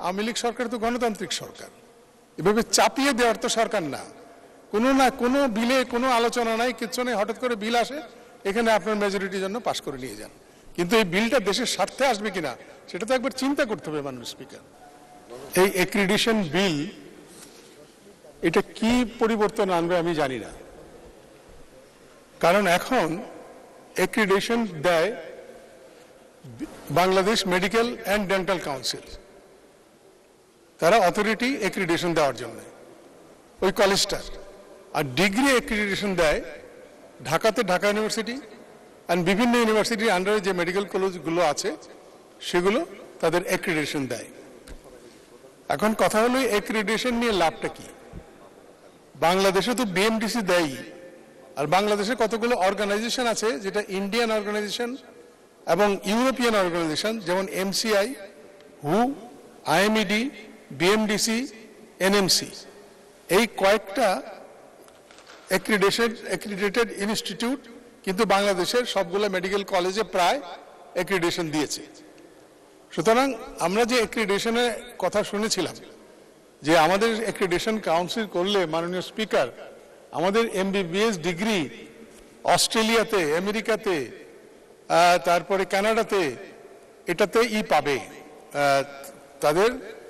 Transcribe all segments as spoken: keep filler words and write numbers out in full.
আওয়ামী লীগ সরকার তো গণতান্ত্রিক সরকার, এভাবে চাপিয়ে দেওয়ার তো সরকার না। কোনো না কোনো বিলে কোনো আলোচনা নাই, কিচ্ছু নেই, হঠাৎ করে বিল আসে, এখানে আপনার মেজরিটির জন্য পাশ করে নিয়ে যান। কিন্তু এই বিলটা দেশের স্বার্থে আসবে কিনা সেটা তো একবার চিন্তা করতে হবে মাননীয় স্পিকার। এই এক্রিডিশন বিল এটা কি পরিবর্তন আনবে আমি জানি না, কারণ এখন এক্রিডিশন দেয় Bangladesh medical and dental council, তারা অথরিটি এক্রিডিশন দেওয়ার জন্য ওই কলেজটার। আর ডিগ্রি এক্রিডিশন দেয় ঢাকাতে ঢাকা ইউনিভার্সিটি অ্যান্ড বিভিন্ন ইউনিভার্সিটির আন্ডারে যে মেডিকেল কলেজগুলো আছে সেগুলো তাদের এক্রিডিশন দেয়। এখন কথা হলো এক্রিডিশন নিয়ে লাভটা কি? বাংলাদেশে তো বিএমডিসি দেয়, আর বাংলাদেশে কতগুলো অর্গানাইজেশন আছে যেটা ইন্ডিয়ান অর্গানাইজেশন এবং ইউরোপিয়ান অর্গানাইজেশন, যেমন এমসিআই, হু, আইএমইডি, বিএমডিসি, এনএমসি, এই কয়েকটা এক্রিডেটেড এক্রিডেটেড ইনস্টিটিউট কিন্তু বাংলাদেশের সবগুলো মেডিকেল কলেজে প্রায় এক্রিডেশন দিয়েছে। সুতরাং আমরা যে এক্রিডেশনের কথা শুনেছিলাম যে আমাদের এক্রিডেশন কাউন্সিল করলে মাননীয় স্পিকার আমাদের এমবিবিএস ডিগ্রি অস্ট্রেলিয়াতে, আমেরিকাতে, তারপরে কানাডাতে এটাতে ই পাবে, তাদের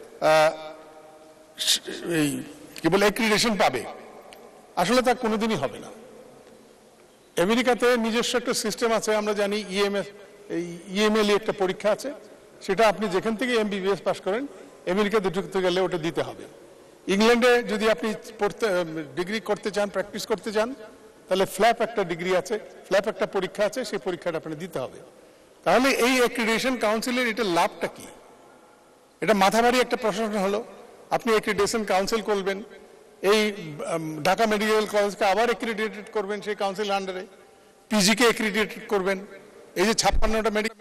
এই কি বলে এক্রিডেশন পাবে। আসলে তা কোনোদিনই হবে না। আমেরিকাতে নিজস্ব একটা সিস্টেম আছে, আমরা জানি ইএমএস ইএমএল একটা পরীক্ষা আছে, সেটা আপনি যেখান থেকে এমবিবিএস পাস করেন আমেরিকাতে ঢুকতে গেলে ওটা দিতে হবে। ইংল্যান্ডে যদি আপনি পড়তে ডিগ্রি করতে চান, প্র্যাকটিস করতে চান, তাহলে ফ্ল্যাপ একটা ডিগ্রি আছে, ফ্ল্যাপ একটা পরীক্ষা আছে, সেই পরীক্ষাটা আপনি দিতে হবে। তাহলে এই এক্রিডেশন কাউন্সিলের এটা লাভটা কি? এটা মাথাভারী একটা প্রশাসন হলো। আপনি এক্রিডেশন কাউন্সিল করবেন, এই ঢাকা মেডিকেল কলেজকে আবার এক্রিডিটেড করবেন সেই কাউন্সিল আন্ডারে, পিজিকে এক্রিডিটেড করবেন, এই যে ছাপ্পান্নটা মেডিকেল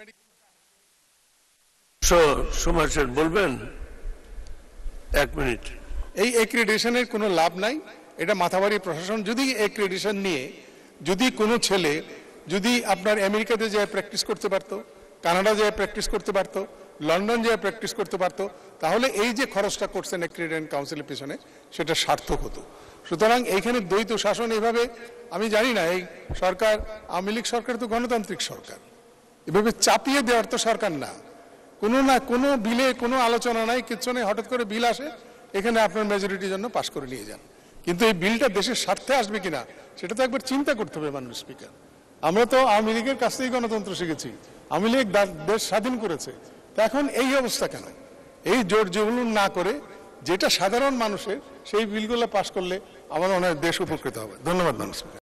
সময় বলবেন এক মিনিট। এই এক্রিডিশনের কোনো লাভ নাই, এটা মাথাভারী প্রশাসন। যদি এক্রিডিশন নিয়ে যদি কোনো ছেলে যদি আপনার আমেরিকাতে যায় প্র্যাকটিস করতে পারতো, কানাডা যায় প্র্যাকটিস করতে পারতো, লন্ডন যায় প্র্যাকটিস করতে পারতো, তাহলে এই যে খরচটা করছেন এক্রিডেশন কাউন্সিলের পিছনে সেটা সার্থক হতো। সুতরাং এইখানে দ্বৈত শাসন এভাবে আমি জানি না, এই সরকার আওয়ামী লীগ সরকার তো গণতান্ত্রিক সরকার, এভাবে চাপিয়ে দেওয়ার তো সরকার না। কোনো না কোনো বিলে কোনো আলোচনা নাই, কিচ্ছু নেই, হঠাৎ করে বিল আসে, এখানে আপনার মেজরিটির জন্য পাশ করে নিয়ে যান। কিন্তু এই বিলটা দেশের স্বার্থে আসবে কিনা সেটা তো একবার চিন্তা করতে হবে মাননীয় স্পিকার। আমরা তো আওয়ামী লীগের কাছ থেকেই গণতন্ত্র শিখেছি, আওয়ামী লীগ দেশ স্বাধীন করেছে, তা এখন এই অবস্থা কেন? এই জোর জুলুম না করে যেটা সাধারণ মানুষের সেই বিলগুলো পাশ করলে আমার মনে হয় দেশ উপকৃত হবে। ধন্যবাদ মাননীয় স্পিকার।